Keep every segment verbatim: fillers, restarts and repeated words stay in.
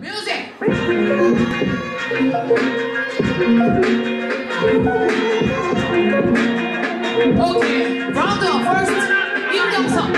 Music. Okay, round up first. 임경석.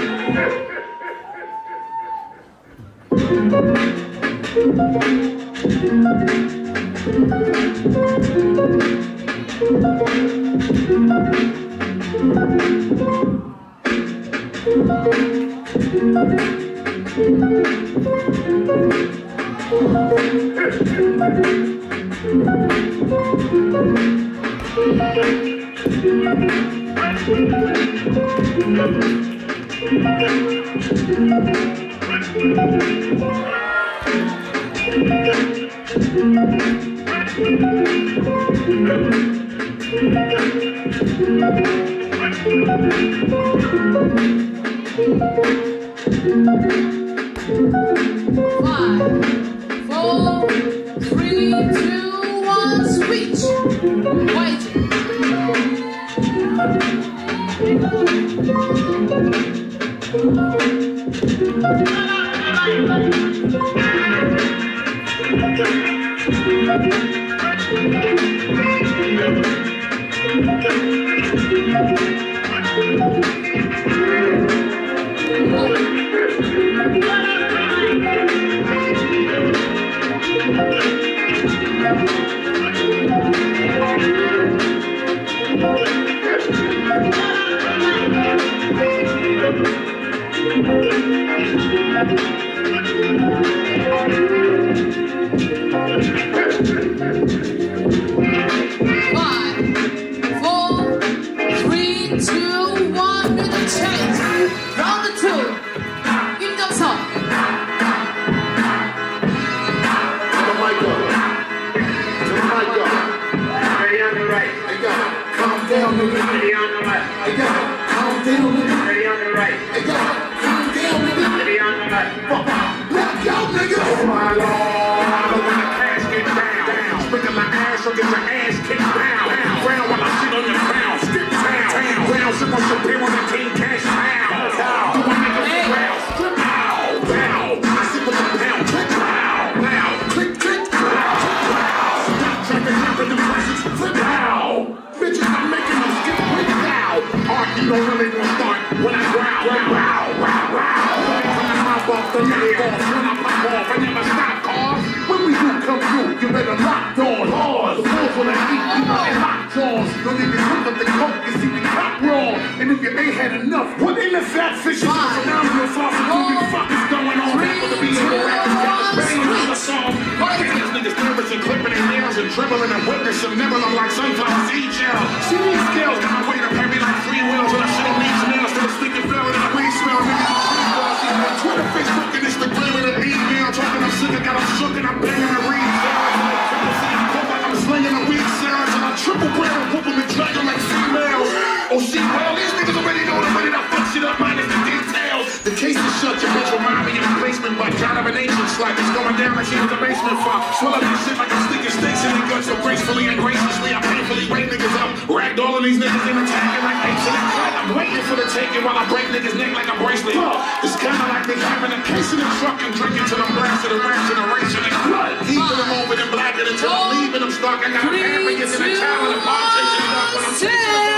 Five, four, three, two, one, switch. Wait. Dribbling and witnessing, never look like sunflowers each year. See these skills, got my way to pay me like three wheels, and I shit on these nails, still stinking fell in the weed smell. Niggas, Twitter, Facebook, and Instagram, and an email, talking I'm sick, I got them shook, and I'm banging the reed. I'm slinging the weed sounds, and I triple barrel, whooping and dragging like females. Oh, see, well, these niggas already know the way that I fuck shit up, minus the details. The case is shut, your bitch remind me of the basement, but kind of an ancient slap. It's going down like she was a basement fuck. Swell up this shit like I'm sticking sticks in the guts, so gracefully and graciously I painfully wake niggas up. Ragged all of these niggas in attacking like apes in the cut. I'm waiting for the taking while I break niggas' neck like a bracelet. It's kinda like they having a case in the truck and drinking till I'm blasted and racing and racing and blood. Heaping them over and blacking until I'm leaving them stuck. I got pamphlets in the town and the bar chasing it up when I'm chasing them.